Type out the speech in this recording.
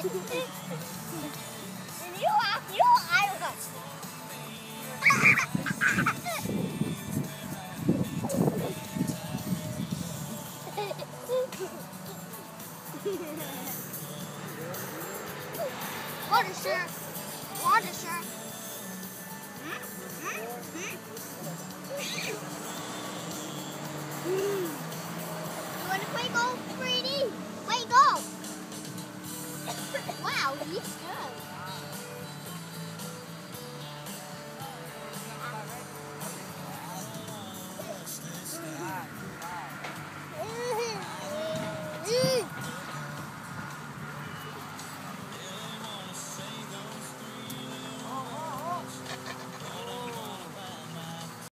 我只是。You want to play golf, Brady? Play golf. Wow, he's good.